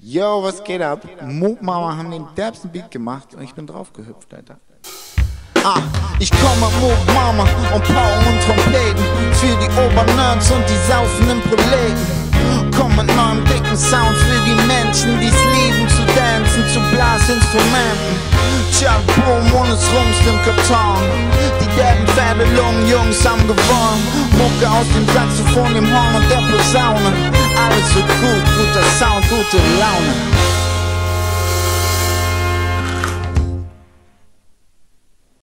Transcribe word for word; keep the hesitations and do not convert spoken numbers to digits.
Yo, was geht ab? Moog Mama haben den derbsten Beat gemacht und ich bin drauf gehüpft, Alter. Ah, ich komme Moog Mama und Pauken und Trompeten für die Obernerds und die saufenden Proleten. Komm mit neuem dicken Sound für die Menschen, die's lieben zu dancen, zu Blasinstrumenten. Chuck Boom und es rumst im Karton. Die derben Pferdelungen Jungs haben gewonnen. Mucke aus dem Saxophon, dem Horn und der Posaune. Alles so gut, guter Sound, gute Laune.